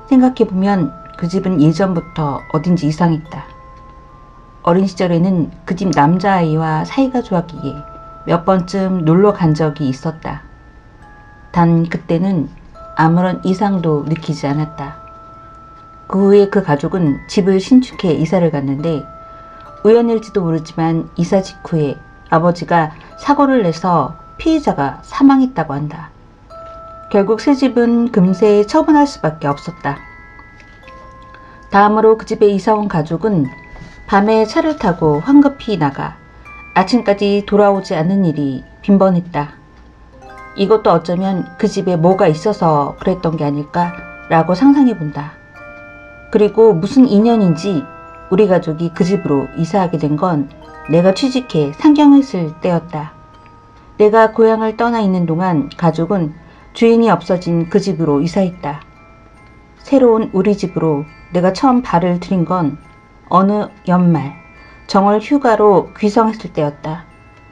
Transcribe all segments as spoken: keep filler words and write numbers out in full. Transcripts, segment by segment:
생각해보면 그 집은 예전부터 어딘지 이상했다. 어린 시절에는 그 집 남자아이와 사이가 좋았기에 몇 번쯤 놀러 간 적이 있었다. 단 그때는 아무런 이상도 느끼지 않았다. 그 후에 그 가족은 집을 신축해 이사를 갔는데 우연일지도 모르지만 이사 직후에 아버지가 사고를 내서 피해자가 사망했다고 한다. 결국 새 집은 금세 처분할 수밖에 없었다. 다음으로 그 집에 이사온 가족은 밤에 차를 타고 황급히 나가 아침까지 돌아오지 않는 일이 빈번했다. 이것도 어쩌면 그 집에 뭐가 있어서 그랬던 게 아닐까라고 상상해본다. 그리고 무슨 인연인지 우리 가족이 그 집으로 이사하게 된 건 내가 취직해 상경했을 때였다. 내가 고향을 떠나 있는 동안 가족은 주인이 없어진 그 집으로 이사했다. 새로운 우리 집으로 내가 처음 발을 들인 건 어느 연말 정월 휴가로 귀성했을 때였다.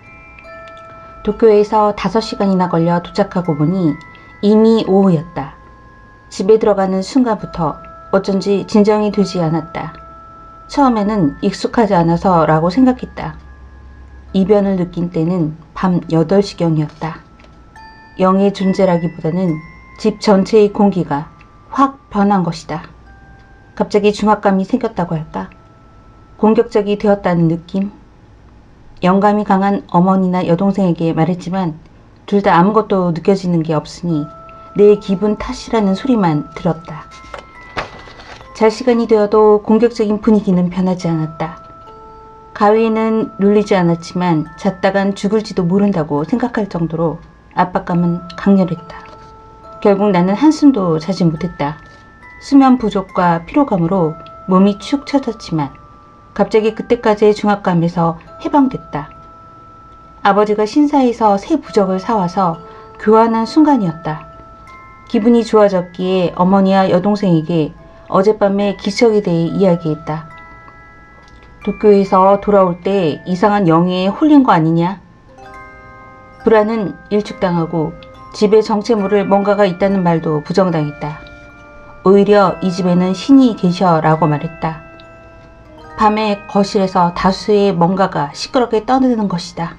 도쿄에서 다섯 시간이나 걸려 도착하고 보니 이미 오후였다. 집에 들어가는 순간부터 어쩐지 진정이 되지 않았다. 처음에는 익숙하지 않아서 라고 생각했다. 이변을 느낀 때는 밤 여덟 시경이었다. 영의 존재라기보다는 집 전체의 공기가 확 변한 것이다. 갑자기 중압감이 생겼다고 할까? 공격적이 되었다는 느낌? 영감이 강한 어머니나 여동생에게 말했지만 둘 다 아무것도 느껴지는 게 없으니 내 기분 탓이라는 소리만 들었다. 잘 시간이 되어도 공격적인 분위기는 변하지 않았다. 가위에는 눌리지 않았지만 잤다간 죽을지도 모른다고 생각할 정도로 압박감은 강렬했다. 결국 나는 한숨도 자지 못했다. 수면 부족과 피로감으로 몸이 축 처졌지만 갑자기 그때까지의 중압감에서 해방됐다. 아버지가 신사에서 새 부적을 사와서 교환한 순간이었다. 기분이 좋아졌기에 어머니와 여동생에게 어젯밤의 기척에 대해 이야기했다. 도쿄에서 돌아올 때 이상한 영에 홀린 거 아니냐? 불안은 일축당하고 집에 정체 모를 뭔가가 있다는 말도 부정당했다. 오히려 이 집에는 신이 계셔 라고 말했다. 밤에 거실에서 다수의 뭔가가 시끄럽게 떠드는 것이다.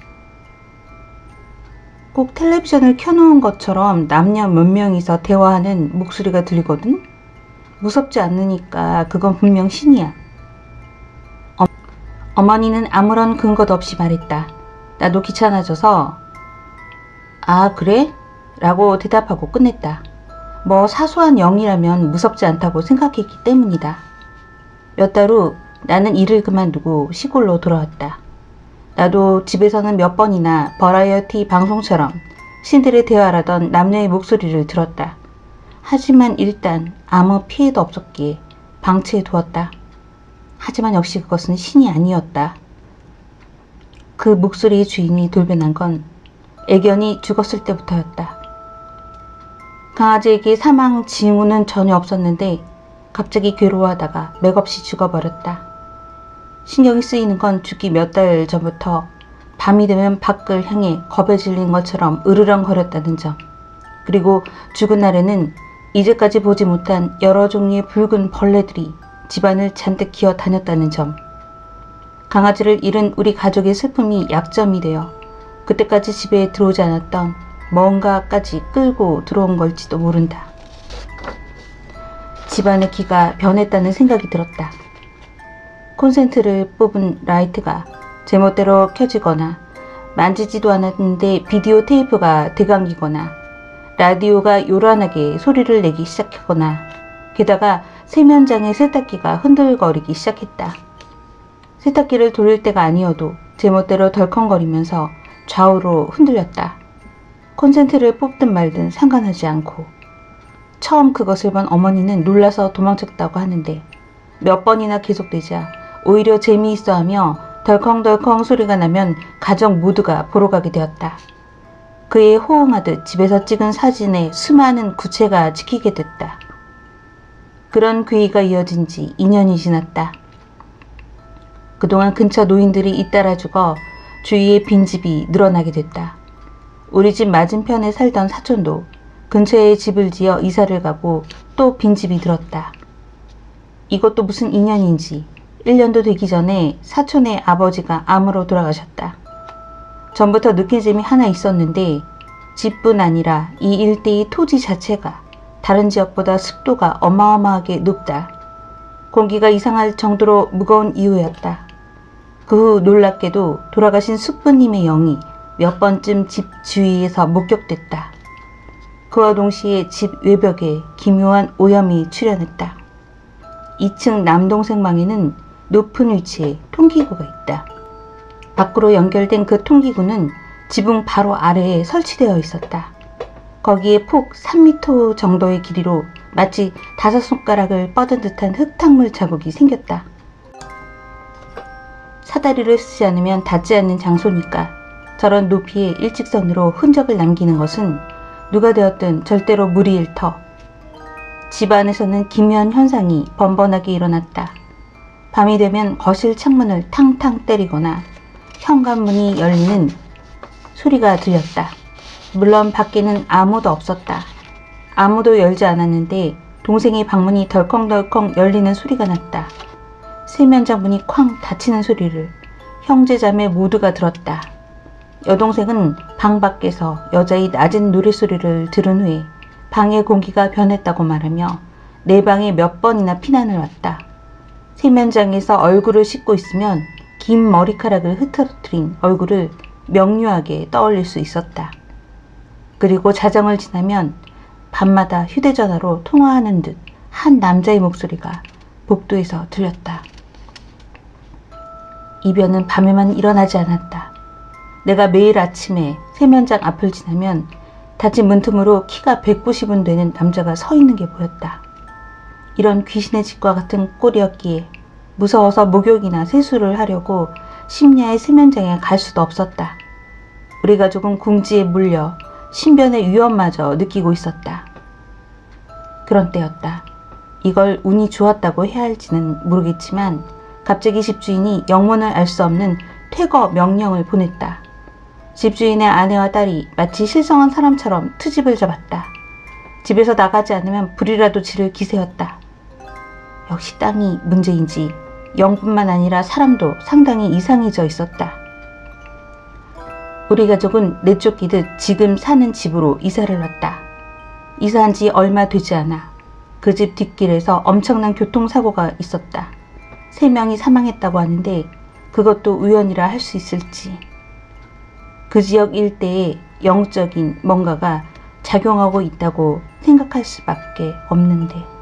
꼭 텔레비전을 켜놓은 것처럼 남녀 몇 명이서 대화하는 목소리가 들리거든? 무섭지 않으니까 그건 분명 신이야. 어, 어머니는 아무런 근거도 없이 말했다. 나도 귀찮아져서 아 그래? 라고 대답하고 끝냈다. 뭐 사소한 영이라면 무섭지 않다고 생각했기 때문이다. 몇 달 후 나는 일을 그만두고 시골로 돌아왔다. 나도 집에서는 몇 번이나 버라이어티 방송처럼 신들의 대화라던 남녀의 목소리를 들었다. 하지만 일단 아무 피해도 없었기에 방치해 두었다. 하지만 역시 그것은 신이 아니었다. 그 목소리의 주인이 돌변한 건 애견이 죽었을 때부터였다. 강아지에게 사망 징후는 전혀 없었는데 갑자기 괴로워하다가 맥없이 죽어버렸다. 신경이 쓰이는 건 죽기 몇 달 전부터 밤이 되면 밖을 향해 겁에 질린 것처럼 으르렁거렸다는 점, 그리고 죽은 날에는 이제까지 보지 못한 여러 종류의 붉은 벌레들이 집안을 잔뜩 기어 다녔다는 점, 강아지를 잃은 우리 가족의 슬픔이 약점이 되어 그때까지 집에 들어오지 않았던 뭔가까지 끌고 들어온 걸지도 모른다. 집안의 기가 변했다는 생각이 들었다. 콘센트를 뽑은 라이트가 제멋대로 켜지거나 만지지도 않았는데 비디오 테이프가 되감기거나 라디오가 요란하게 소리를 내기 시작하거나 게다가 세면장의 세탁기가 흔들거리기 시작했다. 세탁기를 돌릴 때가 아니어도 제멋대로 덜컹거리면서 좌우로 흔들렸다. 콘센트를 뽑든 말든 상관하지 않고. 처음 그것을 본 어머니는 놀라서 도망쳤다고 하는데 몇 번이나 계속되자 오히려 재미있어하며 덜컹덜컹 소리가 나면 가족 모두가 보러 가게 되었다. 그에 호응하듯 집에서 찍은 사진에 수많은 구체가 찍히게 됐다. 그런 괴이가 이어진 지 이 년이 지났다. 그동안 근처 노인들이 잇따라 죽어 주위에 빈집이 늘어나게 됐다. 우리 집 맞은편에 살던 사촌도 근처에 집을 지어 이사를 가고 또 빈집이 들었다. 이것도 무슨 인연인지 일 년도 되기 전에 사촌의 아버지가 암으로 돌아가셨다. 전부터 느낀 점이 하나 있었는데 집뿐 아니라 이 일대의 토지 자체가 다른 지역보다 습도가 어마어마하게 높다. 공기가 이상할 정도로 무거운 이유였다. 그 후 놀랍게도 돌아가신 숙부님의 영이 몇 번쯤 집 주위에서 목격됐다. 그와 동시에 집 외벽에 기묘한 오염이 출현했다. 이 층 남동생 방에는 높은 위치에 통기구가 있다. 밖으로 연결된 그 통기구는 지붕 바로 아래에 설치되어 있었다. 거기에 폭 삼 미터 정도의 길이로 마치 다섯 손가락을 뻗은 듯한 흙탕물 자국이 생겼다. 사다리를 쓰지 않으면 닿지 않는 장소니까 저런 높이의 일직선으로 흔적을 남기는 것은 누가 되었든 절대로 무리일 터. 집 안에서는 기묘한 현상이 번번하게 일어났다. 밤이 되면 거실 창문을 탕탕 때리거나 현관문이 열리는 소리가 들렸다. 물론 밖에는 아무도 없었다. 아무도 열지 않았는데 동생의 방문이 덜컹덜컹 열리는 소리가 났다. 세면장 문이 쾅 닫히는 소리를 형제자매 모두가 들었다. 여동생은 방 밖에서 여자의 낮은 노랫소리를 들은 후에 방의 공기가 변했다고 말하며 내 방에 몇 번이나 피난을 왔다. 세면장에서 얼굴을 씻고 있으면 긴 머리카락을 흐트러뜨린 얼굴을 명료하게 떠올릴 수 있었다. 그리고 자정을 지나면 밤마다 휴대전화로 통화하는 듯 한 남자의 목소리가 복도에서 들렸다. 이변은 밤에만 일어나지 않았다. 내가 매일 아침에 세면장 앞을 지나면 닫힌 문틈으로 키가 백구십은 되는 남자가 서 있는 게 보였다. 이런 귀신의 집과 같은 꼴이었기에 무서워서 목욕이나 세수를 하려고 심야의 세면장에 갈 수도 없었다. 우리 가족은 궁지에 물려 신변의 위험마저 느끼고 있었다. 그런 때였다. 이걸 운이 좋았다고 해야 할지는 모르겠지만 갑자기 집주인이 영문을 알 수 없는 퇴거 명령을 보냈다. 집주인의 아내와 딸이 마치 실성한 사람처럼 트집을 잡았다. 집에서 나가지 않으면 불이라도 지를 기세였다. 역시 땅이 문제인지 영뿐만 아니라 사람도 상당히 이상해져 있었다. 우리 가족은 내쫓기듯 지금 사는 집으로 이사를 왔다. 이사한 지 얼마 되지 않아 그 집 뒷길에서 엄청난 교통사고가 있었다. 세 명이 사망했다고 하는데 그것도 우연이라 할 수 있을지. 그 지역 일대에 영적인 뭔가가 작용하고 있다고 생각할 수밖에 없는데